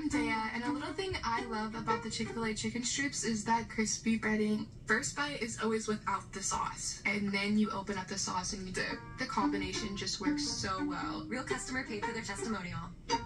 I'm Dea, and a little thing I love about the Chick-Fil-A chicken strips is that crispy breading. First bite is always without the sauce, and then you open up the sauce and you dip. The combination just works so well. Real customer paid for their testimonial.